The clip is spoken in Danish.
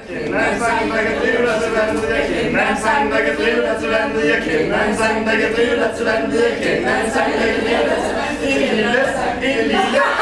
Kennen sandaget livretsvendige, kennen sandaget livretsvendige, kennen sandaget livretsvendige, kennen sandaget livretsvendige,